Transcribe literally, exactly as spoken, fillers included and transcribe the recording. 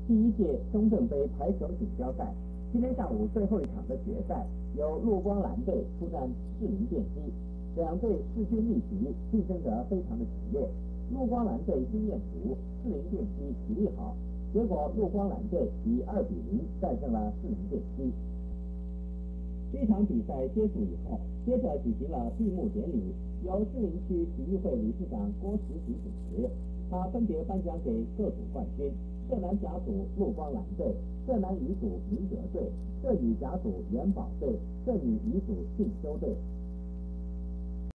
第一届中正杯排球锦标赛，今天上午最后一场的决赛，由陆光蓝队出战士林电机，两队势均力敌，竞争得非常的激烈。陆光蓝队经验足，士林电机体力好，结果陆光蓝队以二比零战胜了士林电机。这场比赛结束以后，接着举行了闭幕典礼，由士林区体育会理事长郭时吉主持。他分别颁奖给各组冠军：社男甲组陆光蓝队、社男乙组明德队、社女甲组元宝队、社女乙组信修队。